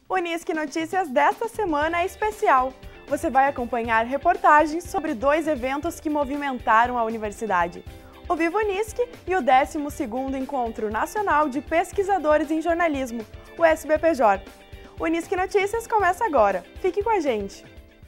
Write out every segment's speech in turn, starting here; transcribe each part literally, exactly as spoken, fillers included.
O Unisque Notícias desta semana é especial. Você vai acompanhar reportagens sobre dois eventos que movimentaram a universidade. O Viva Unisque e o décimo segundo Encontro Nacional de Pesquisadores em Jornalismo, o S B P J. O Unisque Notícias começa agora. Fique com a gente!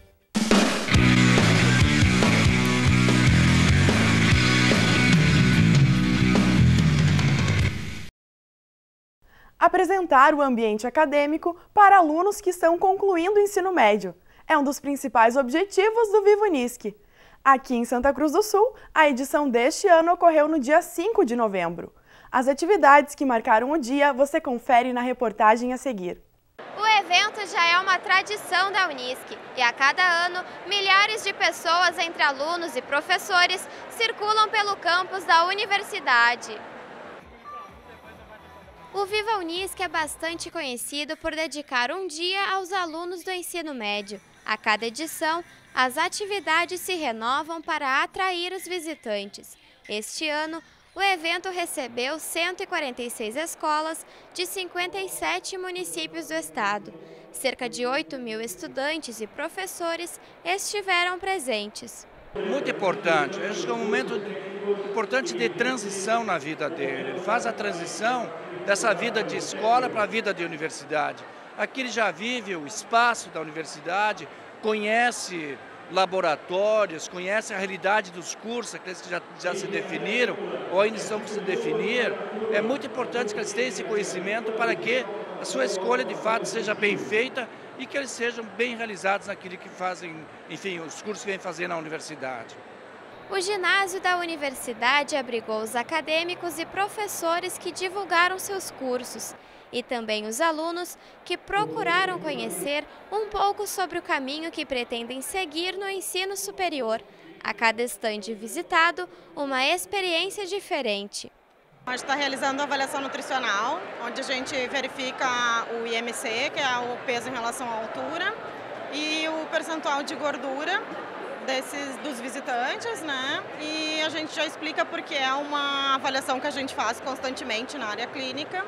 Apresentar o ambiente acadêmico para alunos que estão concluindo o ensino médio é um dos principais objetivos do Viva Unisque. Aqui em Santa Cruz do Sul, a edição deste ano ocorreu no dia cinco de novembro. As atividades que marcaram o dia você confere na reportagem a seguir. O evento já é uma tradição da Unisque e a cada ano, milhares de pessoas entre alunos e professores circulam pelo campus da universidade. O Viva Unisque é bastante conhecido por dedicar um dia aos alunos do ensino médio. A cada edição, as atividades se renovam para atrair os visitantes. Este ano, o evento recebeu cento e quarenta e seis escolas de cinquenta e sete municípios do estado. Cerca de oito mil estudantes e professores estiveram presentes. Muito importante, acho que é um momento importante de transição na vida dele. Ele faz a transição dessa vida de escola para a vida de universidade. Aqui ele já vive o espaço da universidade, conhece laboratórios, conhece a realidade dos cursos, aqueles que já, já se definiram ou ainda estão por se definir. É muito importante que eles tenham esse conhecimento para que a sua escolha de fato seja bem feita e que eles sejam bem realizados naquilo que fazem, enfim, os cursos que vêm fazer na universidade. O ginásio da universidade abrigou os acadêmicos e professores que divulgaram seus cursos e também os alunos que procuraram conhecer um pouco sobre o caminho que pretendem seguir no ensino superior. A cada estande visitado, uma experiência diferente. A gente está realizando a avaliação nutricional, onde a gente verifica o I M C, que é o peso em relação à altura, e o percentual de gordura desses, dos visitantes, né? E a gente já explica porque é uma avaliação que a gente faz constantemente na área clínica.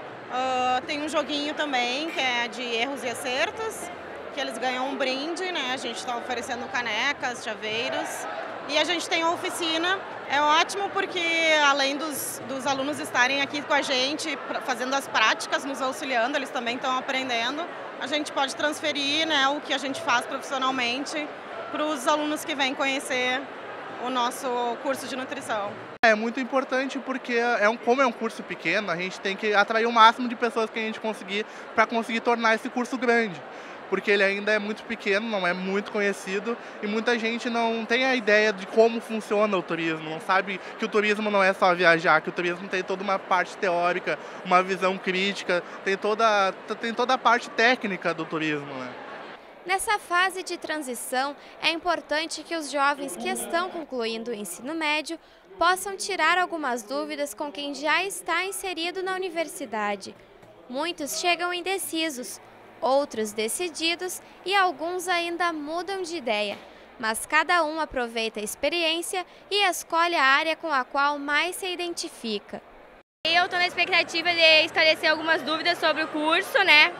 Uh, tem um joguinho também, que é de erros e acertos, que eles ganham um brinde, né? A gente está oferecendo canecas, chaveiros. E a gente tem a oficina. É ótimo porque, além dos, dos alunos estarem aqui com a gente, fazendo as práticas, nos auxiliando, eles também estão aprendendo, a gente pode transferir, né, o que a gente faz profissionalmente para os alunos que vêm conhecer o nosso curso de nutrição. É muito importante porque, é um, como é um curso pequeno, a gente tem que atrair o máximo de pessoas que a gente conseguir para conseguir tornar esse curso grande. Porque ele ainda é muito pequeno, não é muito conhecido e muita gente não tem a ideia de como funciona o turismo, não sabe que o turismo não é só viajar, que o turismo tem toda uma parte teórica, uma visão crítica, tem toda, tem toda a parte técnica do turismo, né? Nessa fase de transição, é importante que os jovens que estão concluindo o ensino médio possam tirar algumas dúvidas com quem já está inserido na universidade. Muitos chegam indecisos, outros decididos e alguns ainda mudam de ideia, mas cada um aproveita a experiência e escolhe a área com a qual mais se identifica. Eu estou na expectativa de esclarecer algumas dúvidas sobre o curso, né?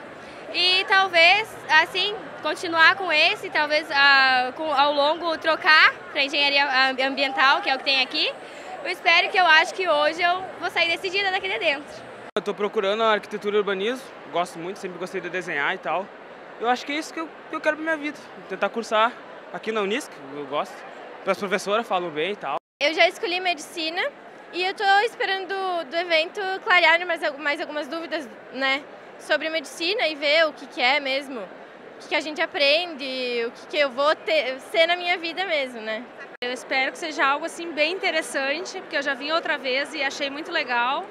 E talvez, assim, continuar com esse, talvez ah, com, ao longo trocar para engenharia ambiental, que é o que tem aqui. Eu espero que eu acho que hoje eu vou sair decidida daqui de dentro. Eu estou procurando a arquitetura e urbanismo, gosto muito, sempre gostei de desenhar e tal. Eu acho que é isso que eu, que eu quero para minha vida, tentar cursar aqui na Unisque, eu gosto. As professoras falam bem e tal. Eu já escolhi medicina e eu estou esperando do, do evento clarear mais, mais algumas dúvidas, né, sobre medicina e ver o que, que é mesmo, o que, que a gente aprende, o que, que eu vou ter, ser na minha vida mesmo, né. Eu espero que seja algo assim bem interessante, porque eu já vim outra vez e achei muito legal.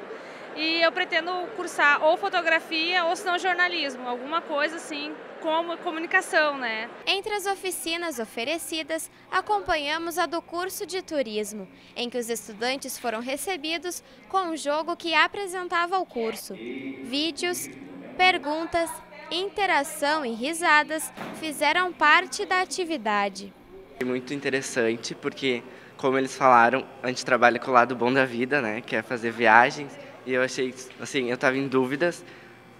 E eu pretendo cursar ou fotografia ou se não jornalismo, alguma coisa assim como comunicação, né? Entre as oficinas oferecidas, acompanhamos a do curso de turismo, em que os estudantes foram recebidos com um jogo que apresentava o curso. Vídeos, perguntas, interação e risadas fizeram parte da atividade. Muito interessante porque, como eles falaram, a gente trabalha com o lado bom da vida, né? Que é fazer viagens. E eu achei, assim, eu estava em dúvidas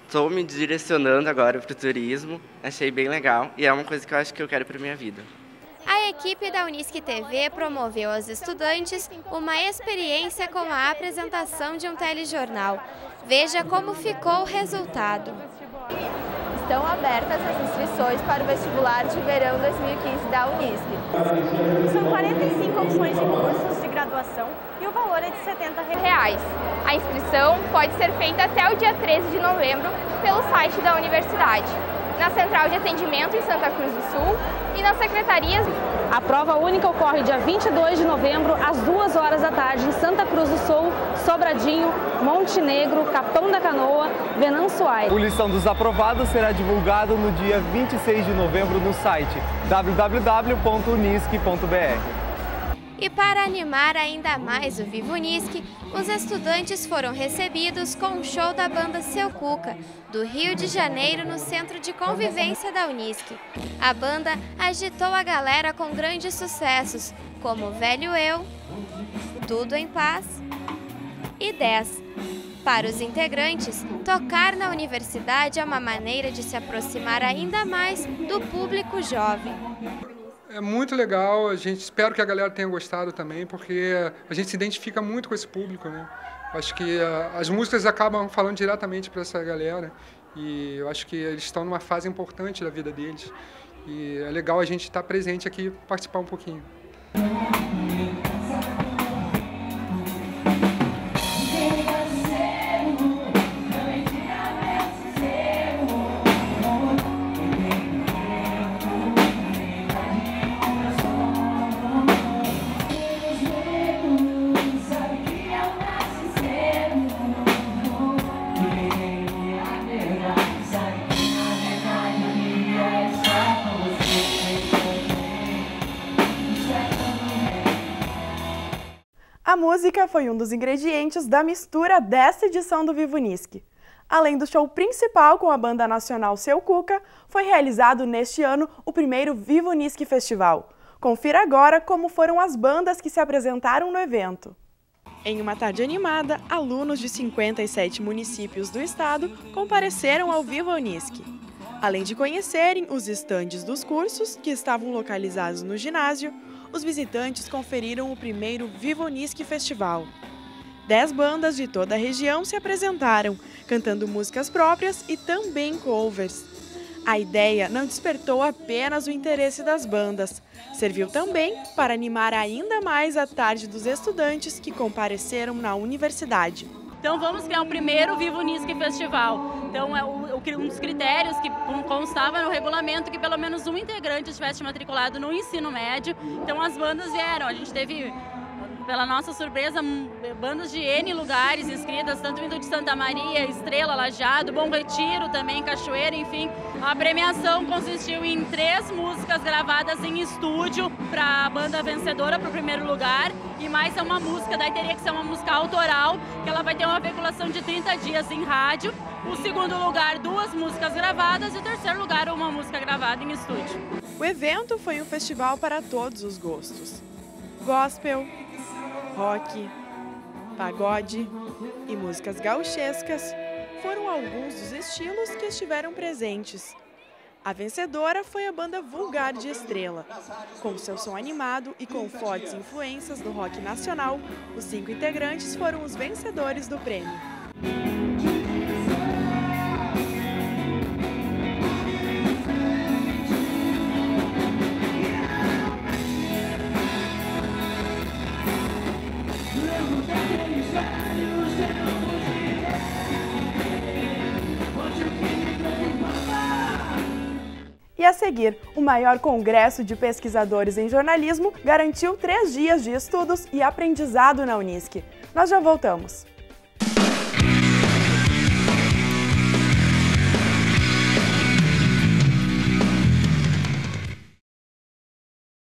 estou me direcionando agora para o turismo, achei bem legal e é uma coisa que eu acho que eu quero para minha vida. A equipe da Unisc T V promoveu aos estudantes uma experiência com a apresentação de um telejornal. Veja como ficou o resultado. Estão abertas as inscrições para o vestibular de verão dois mil e quinze da Unisc. São quarenta e cinco opções de cursos de graduação e o valor é de setenta reais. A inscrição pode ser feita até o dia treze de novembro pelo site da universidade, na Central de Atendimento em Santa Cruz do Sul e nas secretarias. A prova única ocorre dia vinte e dois de novembro, às duas horas da tarde, em Santa Cruz do Sul, Sobradinho, Monte Negro, Capão da Canoa, Venâncio Aires. O listão dos aprovados será divulgado no dia vinte e seis de novembro no site w w w ponto unisc ponto b r. E para animar ainda mais o Viva Unisc, os estudantes foram recebidos com um show da banda Seu Cuca, do Rio de Janeiro, no Centro de Convivência da Unisc. A banda agitou a galera com grandes sucessos, como Velho Eu, Tudo em Paz e dez. Para os integrantes, tocar na universidade é uma maneira de se aproximar ainda mais do público jovem. É muito legal, a gente espero que a galera tenha gostado também, porque a gente se identifica muito com esse público, né? Acho que uh, as músicas acabam falando diretamente para essa galera e eu acho que eles estão numa fase importante da vida deles e é legal a gente estar presente aqui e participar um pouquinho. A música foi um dos ingredientes da mistura desta edição do Viva Unisc. Além do show principal com a banda nacional Seu Cuca, foi realizado neste ano o primeiro Viva Unisc Festival. Confira agora como foram as bandas que se apresentaram no evento. Em uma tarde animada, alunos de cinquenta e sete municípios do estado compareceram ao Viva Unisc. Além de conhecerem os estandes dos cursos, que estavam localizados no ginásio, os visitantes conferiram o primeiro Viva Unisc Festival. Dez bandas de toda a região se apresentaram, cantando músicas próprias e também covers. A ideia não despertou apenas o interesse das bandas, serviu também para animar ainda mais a tarde dos estudantes que compareceram na universidade. Então vamos criar o primeiro Viva Unisc Festival. Então é um dos critérios que constava no regulamento que pelo menos um integrante estivesse matriculado no ensino médio. Então as bandas vieram, a gente teve, pela nossa surpresa, bandas de N lugares inscritas, tanto vindo de Santa Maria, Estrela, Lajeado, Bom Retiro também, Cachoeira, enfim. A premiação consistiu em três músicas gravadas em estúdio para a banda vencedora para o primeiro lugar e mais é uma música, daí teria que ser uma música autoral, que ela vai ter uma veiculação de trinta dias em rádio. O segundo lugar, duas músicas gravadas e o terceiro lugar, uma música gravada em estúdio. O evento foi um festival para todos os gostos. Gospel, rock, pagode e músicas gauchescas foram alguns dos estilos que estiveram presentes. A vencedora foi a banda Vulgar de Estrela. Com seu som animado e com fortes influências do rock nacional, os cinco integrantes foram os vencedores do prêmio. E a seguir, o maior congresso de pesquisadores em jornalismo garantiu três dias de estudos e aprendizado na Unisc. Nós já voltamos.